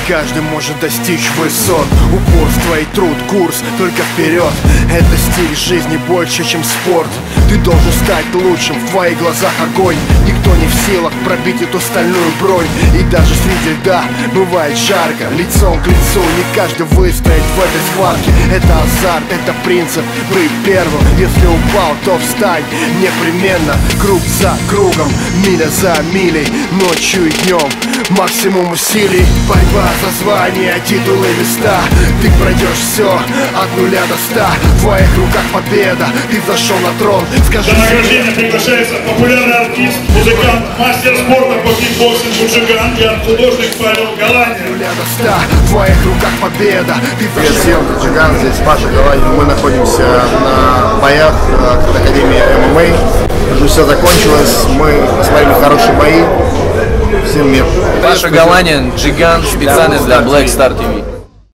каждый может достичь высот. Упорство и труд, курс только вперед. Это стиль жизни больше, чем спорт. Ты должен стать лучшим, в твоих глазах огонь. Никто не в силах пробить эту стальную бронь. И даже среди льда бывает жарко. Лицом к лицу не каждый выстоит в этой схватке. Это азарт, это принцип, быть первым. Если упал, то встань непременно. Круг за кругом, миля за милей, ночью и днем, максимум усилий. Борьба за звания, титулы, места. Ты пройдешь все от 0 до 100. В твоих руках победа, ты взошел на трон. Скажи, на награждение приглашается популярный артист, музыкант, мастер спорта по кикбоксингу Джиган и арт-художник Павел Галанин. 0 до 100, в твоих руках победа. Привет всем, Джиган, здесь Паша Галанин. Мы находимся на боях от Академии ММА. Уже все закончилось, мы посмотрели хорошие бои. Всем мир. Паша Галанин, Джиган, специально для Black Star TV.